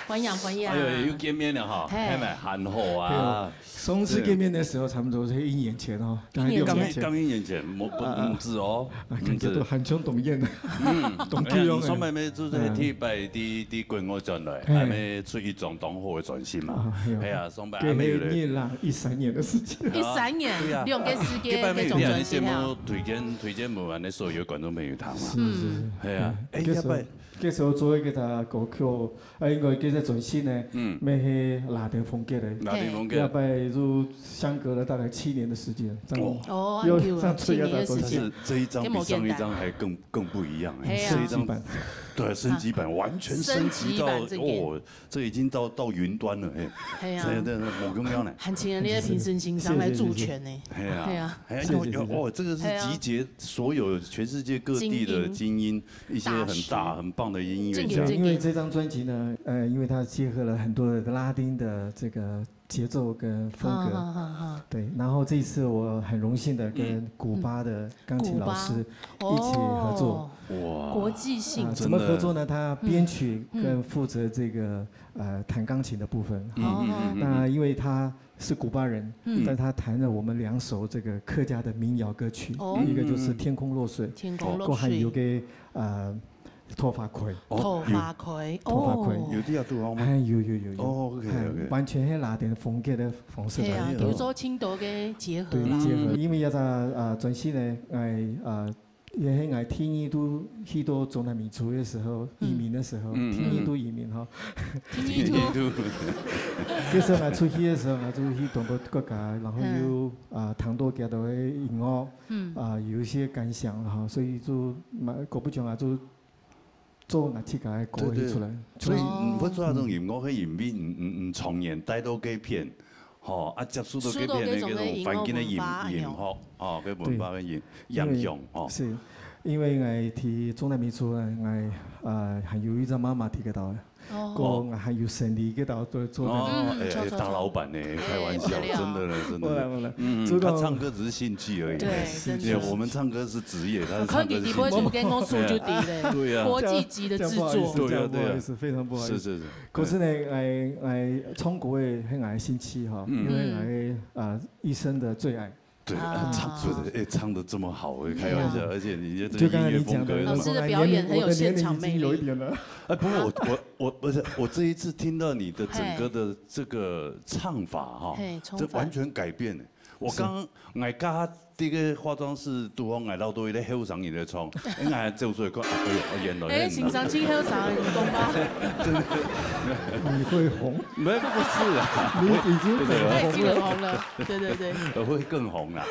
欢迎欢迎。 哎呦，又见面了哈，还蛮憨厚啊。 上次见面的时候，差不多是1年前哦，刚1年前。 刚1年前，不止哦， 感觉都寒窗冻艳的。 冻剧用。上面咪就是禮拜啲國我轉來，係咪出去總統府嘅轉線嘛？係啊，上班還沒有嘞。 念啦，13年的時間。 13年，你用嘅時間嘅總轉線啊。 推薦無完的所有觀眾朋友聽嘛。 是。 係啊， 嗰時候做一個歌曲，應該叫做轉線呢，咩係拉丁風格的。 拉丁風格。 大概就相隔了大概7年的時間。 哦， 又上7年的時間。 但是這一張比上一張還更不一樣哎。這一張對升級版完全升級到哦，這已經到雲端了哎。係啊。真係冇咁樣呢。 韓青人，你的評審欣賞來助權呢？ 係啊。哦，這個是集結所有全世界各地的精英，一些很大很棒的音樂家。 因為這張專輯呢，因為它結合了很多的拉丁的這個節奏跟風格，對。然後這一次我很榮幸的跟古巴的鋼琴老師一起合作。 哇！ 國際性。 怎麼合作呢？他編曲跟負責這個彈鋼琴的部分。那因為他是古巴人，但他彈了我們2首這個客家的民謠歌曲，一個就是《天空落水》，還有個拖花魁， 拖花魁， 有啲有做好嗎？ 有。 哦，OK， 完全係拉丁風格的方式。 係啊，比如說青島嘅結合啦。 對，結合，因為一隻專輯呢，也係我天意都許多中南民族嘅時候移民的時候，天意都移民哈。 天意都。 嗰時候我出去嘅時候，我就去東多國家，然後有唐多幾多嘅音樂，有一些感想哈，所以就果不其然就做那幾個歌出來。 所以唔會做那種音樂，佢裏面唔重現帶到幾片。哦，接觸到幾片那個環境的音樂，哦，佢文化嘅音響，哦。 是，因為我提中南民族呢，我還有一隻媽媽提嘅到，我還有生理嘅到做的。 大老闆呢，開玩笑，真的。他唱歌只是興趣而已。對，我們唱歌是職業，他是唱歌是興趣。 佢哋跟公司就對國際級的製作。 對，非常不好意思。是。可是呢，我從國外很愛興趣哈，因為我一生的最愛。 對，唱得這麼好，開玩笑，而且你這音樂風格， 老師的表演很有現場魅力。 不過我這一次聽到你的整個的這個唱法哈，這完全改變了。我剛我家啲嘅化妝師杜方嗌到到咧後生嘢嚟創，嗌做出嚟講，原來。 先生請後生唔講吧。 你會紅？ 沒不是啊， 你已經很紅了。對。 會更紅啦。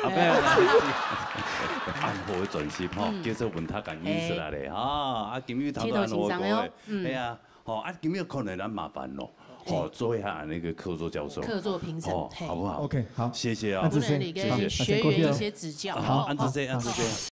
暗號嘅轉接嗬，叫做雲塔緊意思啦咧，今日頭先我講嘅，係啊，今日可能咱麻煩咯。做一下那個客座教授， 客座評審， 好不好 ？OK，好， 謝謝啊， 不能你給學員一些指教。 好，安子姐。